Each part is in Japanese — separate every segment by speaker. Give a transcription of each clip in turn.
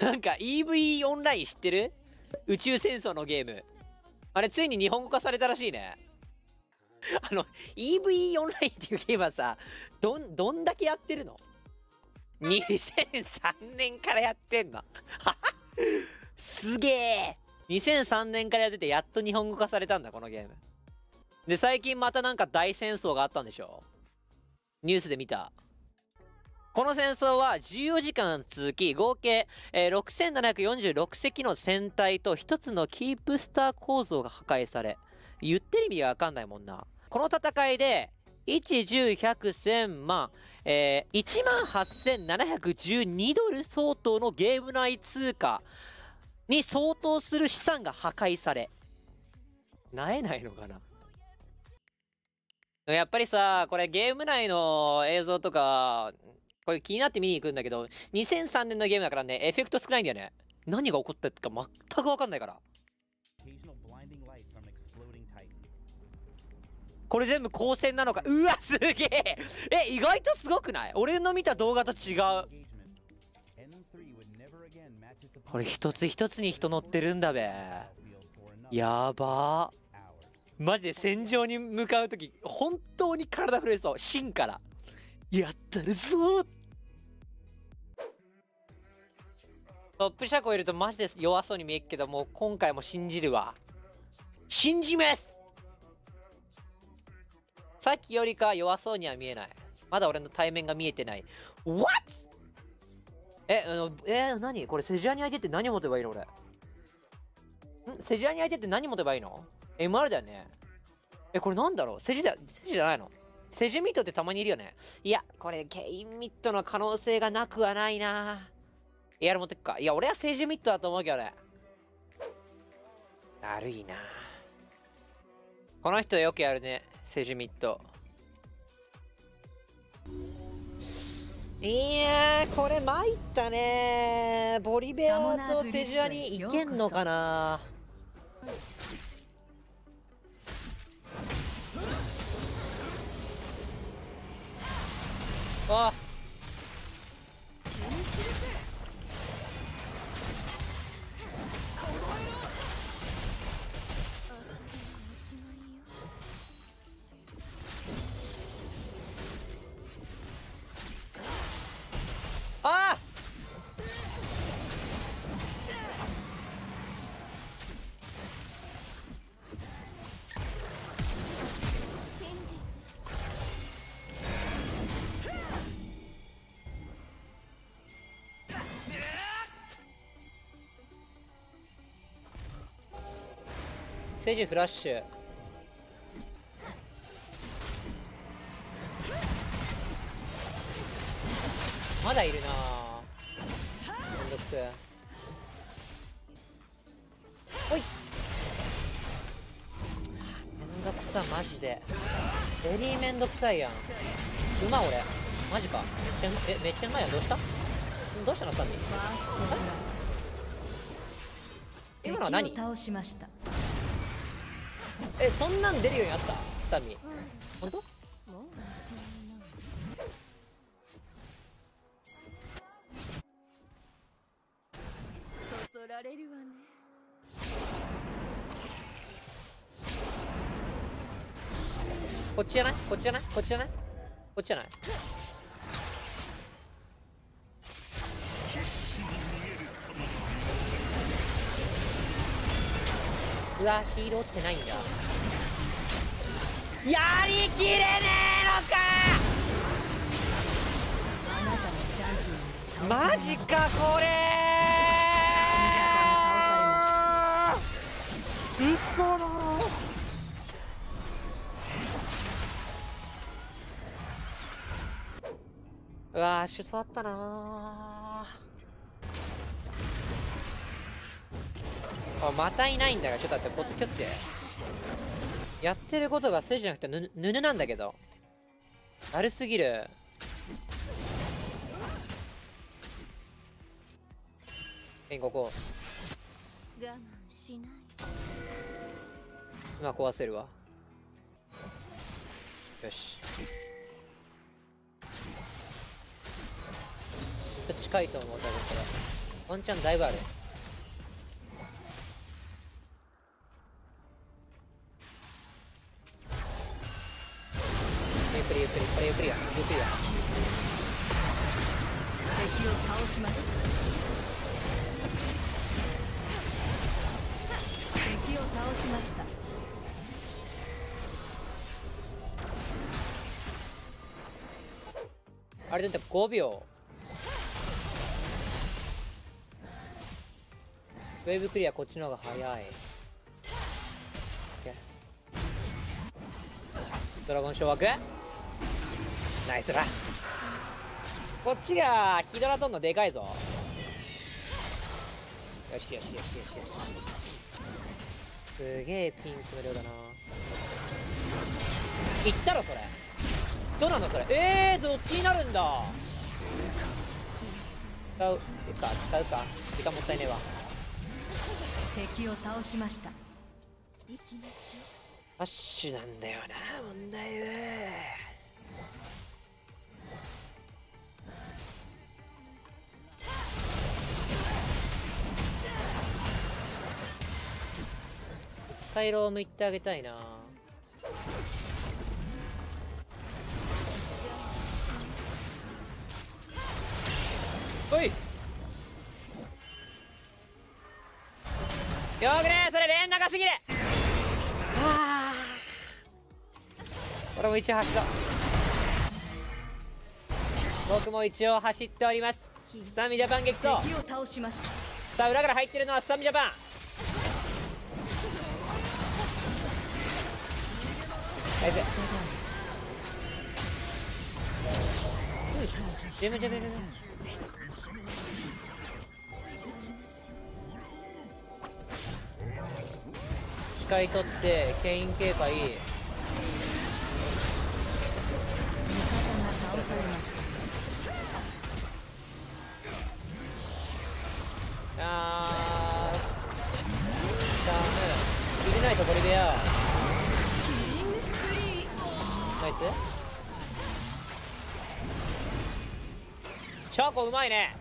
Speaker 1: なんか EV オンライン知ってる？宇宙戦争のゲーム。あれついに日本語化されたらしいね。EV オンラインっていうゲームはさ、どんだけやってるの？ 2003 年からやってんの。すげえ。2003年からやっててやっと日本語化されたんだ、このゲーム。で、最近またなんか大戦争があったんでしょ？ニュースで見た。この戦争は14時間続き、合計、6746隻の船体と1つのキープスター構造が破壊され、言ってる意味がわかんないもんな。この戦いで、1、10、100、1000万、18,712ドル相当のゲーム内通貨に相当する資産が破壊され、なえないのかな？やっぱりさ、これゲーム内の映像とか、これ気になって見に行くんだけど、2003年のゲームだからね、エフェクト少ないんだよね。何が起こったか全くわかんないから。これ全部光線なのか。うわ、すげえ。意外とすごくない？俺の見た動画と違う。これ一つ一つに人乗ってるんだべ。やばー。マジで戦場に向かうとき、本当に体震えそう。芯から。やったるぞー。トップ車庫いるとマジで弱そうに見えるけど、もう今回も信じるわ。信じます。さっきよりか弱そうには見えない。まだ俺の対面が見えてない。What？ 何これセジュアに相手って何持てばいいの俺。セジュアに相手って何持てばいいの？ MR だよね。これなんだろう？セジじゃないの？セジュミットってたまにいるよね。いや、これケインミットの可能性がなくはないな。エアル持ってくか。いや、俺はセジュミットだと思うけどね。だるいな。この人よくやるね、セジュミット。いやー、これ参ったねー。ボリベアとセジュアにいけんのかな。あ、あセジュフラッシュ。まだいるなぁ。めんどくせえ。ほい。めんどくさマジで。ベリーめんどくさいやん。馬俺マジか。めっちゃうまいやん。どうした？どうしたのサミ？今のは何？そんなん出るようになったサミ？本当？そそられるわね。こっちじゃない？こっちじゃない？こっちじゃない？こっちじゃない？うわ、ヒール落ちてないんだ。やりきれねえのか。マジかこれー。嘘だろ。うわー、主訴あったなー。またいないんだが、ちょっと待って、ポッドキャストでやってることがセジじゃなくてヌヌなんだけど、だるすぎる。ここ我慢しない。今壊せるわ。よし、ちょっと近いと思う。多分これワンチャンだいぶある。ゆっくりゆっくり、これゆっくりや、ゆっくりや。
Speaker 2: 敵を倒しました。敵を倒しました。
Speaker 1: あれだって5秒。ウェーブクリアこっちの方が早い。ドラゴン掌握ナイスだ。こっちがヒドラトンのでかいぞ。よしよしよしよしよし。すげえピンクの量だな。いったろそれ。どうなんだそれ。どっちになるんだ。使うか使うか。時間もったいねえわ。
Speaker 2: 敵を倒しました。
Speaker 1: アッシュなんだよな問題は。回廊向いてあげたいな。おいよくねそれレーン長すぎる。はあ俺も一応走ろう。僕も一応走っております。スタミジャパン激走。
Speaker 2: 敵を倒しました。
Speaker 1: さあ裏から入ってるのはスタミジャパン。ナイス。ジェムジェムジェム。視界取ってケイン警戒。
Speaker 2: 味方が倒されました。
Speaker 1: ダメ入れないとボリベア。ナイス。シャーコうまいね。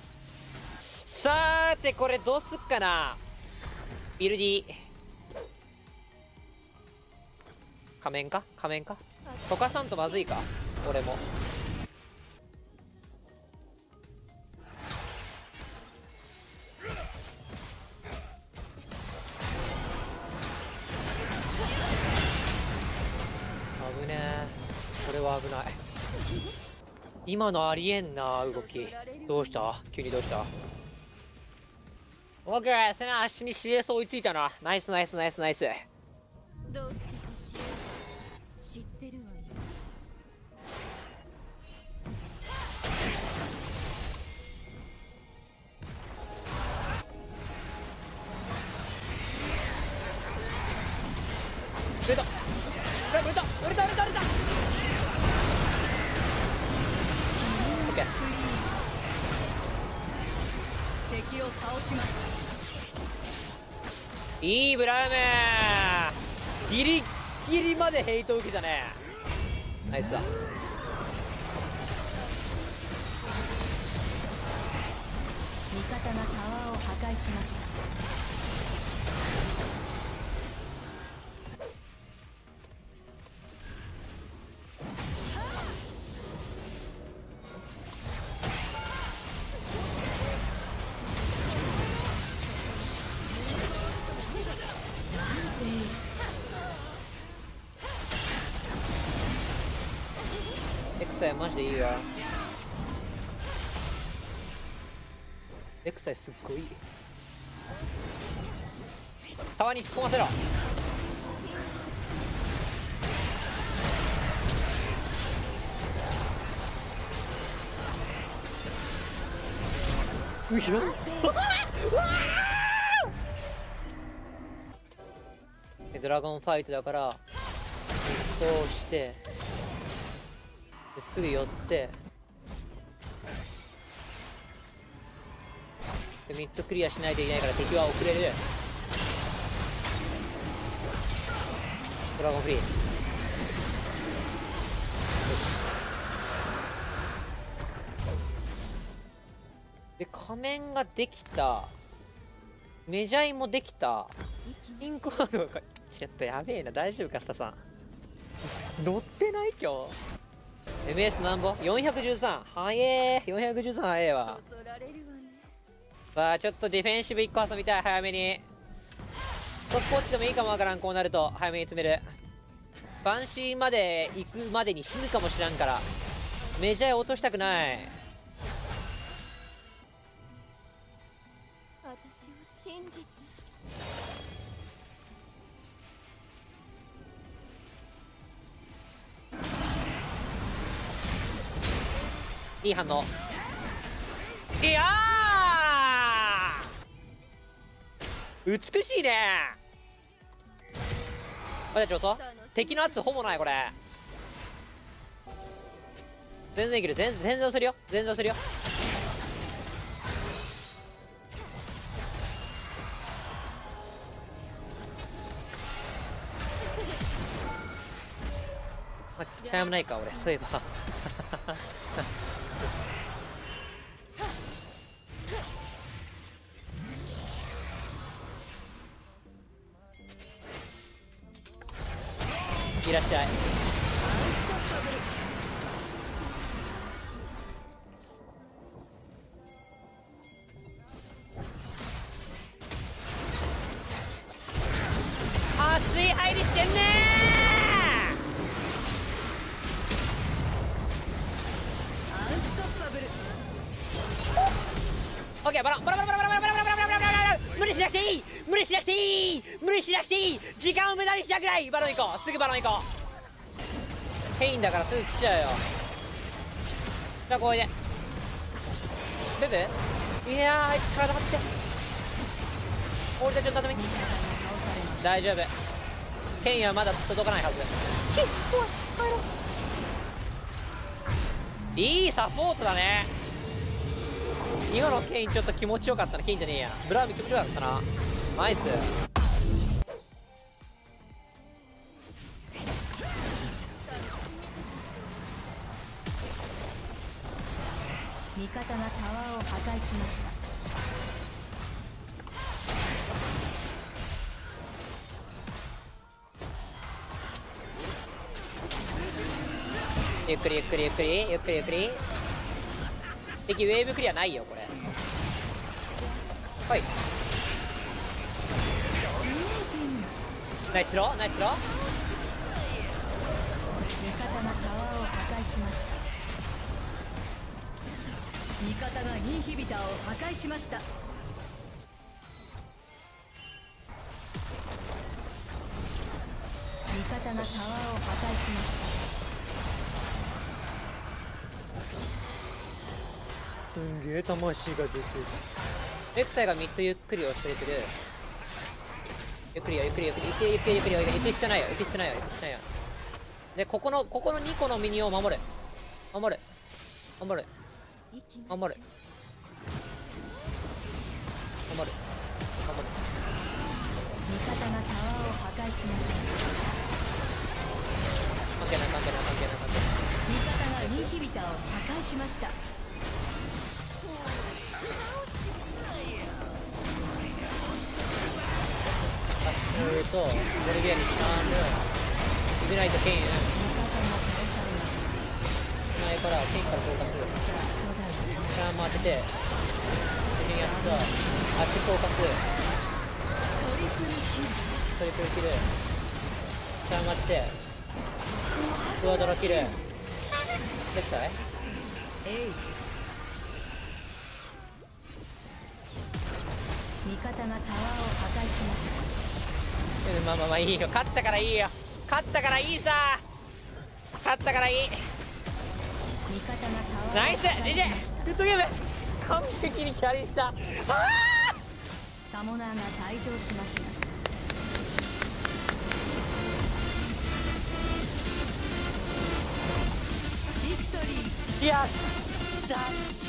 Speaker 1: さーてこれどうすっかな。ビルディ仮面か仮面か。溶かさんとまずいか俺も。危ねえ。これは危ない。今のありえんな動き。どうした急にどうした。オッケー。せな足に CS 追いついたな。ナイスナイスナイスナイス。
Speaker 2: どうしてほしい知ってるわよ。
Speaker 1: 売れた売れた売れた売れた売れた売れた。オッケー。
Speaker 2: 敵を倒しました。
Speaker 1: いいブラウム。ギリギリまでヘイト受けたね。ナイスだ。
Speaker 2: 味方がタワーを破壊しました。
Speaker 1: エクサイマジでいいわ。エクサイすっごいいい。タワーに突っ込ませろ。うひろドラゴンファイトだからこうしてすぐ寄ってでミッドクリアしないといけないから敵は遅れる。ドラゴンフリー。 で仮面ができた。メジャイもできた。ピンクワードがちょっとやべえな。大丈夫かスタさん。乗ってない今日。 MS なんぼ 413。 早えー、413早えわ。
Speaker 2: そそられるわね。
Speaker 1: さあちょっとディフェンシブ1個遊びたい。早めにストップウォッチでもいいかもわからん。こうなると早めに詰める。バンシーまで行くまでに死ぬかもしらんからメジャー落としたくない。
Speaker 2: 私を信じて。
Speaker 1: いい反応。いやー美しいね。まだちょそう敵の圧ほぼない。これ全然いける。全然押せるよ。全然押せるよ。まあ、チャームないか俺そういえばいらっしゃい。熱い入りしてんね
Speaker 2: アンストッパブル。
Speaker 1: ー。オッケーバランバラバラバラバラバラバラバラバラバラバラ。無理しなくていい。無理しなくていい。無理しなくていい。時間を無駄にしたくない。バロン行こう。すぐバロン行こう。ヘインだからすぐ来ちゃうよ。じゃあこれでブブ。いやーあいつ体張って。俺たちの畳に大丈夫。ケインはまだ届かないはず。ケイン怖い。帰ろう。いいサポートだね。今のケインちょっと気持ちよかったな。ケインじゃねえや。ブラウン気持ちよかったな。ナイス。
Speaker 2: 味方がタワーを破壊しました。
Speaker 1: ゆっくりゆっくりゆっくりゆっくりゆっくり。敵ウェーブクリアないよこれ。はいナイスローナイスロー。
Speaker 2: 味方がタワーを破壊しました。味方がインヒビターを破壊しました。味方がタワーを破壊しました。
Speaker 1: すんげえ魂が出てる。レクサイがミッドゆっくり押してくる。ゆっくりよゆっくりゆっくりゆっくりゆっくりゆっくりゆっくり。行く必要ないよ行く必要ないよ行く必要ないよ。でここの2個のミニを守る守る守る守る守る守る。
Speaker 2: 味方がタワーを破壊しました。
Speaker 1: 関係ない関係ない関係ない関係ない。
Speaker 2: 味方がインヒビターを破壊しました。
Speaker 1: ボルビアにスタームイグナイトケイン
Speaker 2: 味方が倒されました。
Speaker 1: 前からケインからフォーカスシャーム当てて敵にやったあっちフォーカス
Speaker 2: トリプルキル。
Speaker 1: トリプルキルシャーム当ててクワドラキルできたい。
Speaker 2: えい。味方がタワーを破壊しました。
Speaker 1: まあまあまあいいよ。勝ったからいいよ。勝ったからいいさ。勝ったからいい。
Speaker 2: 味方がタワーを
Speaker 1: ナイス GG グッドゲーム。完璧にキャリーした。
Speaker 2: サモナーが退場しました。ビクトリー。
Speaker 1: やった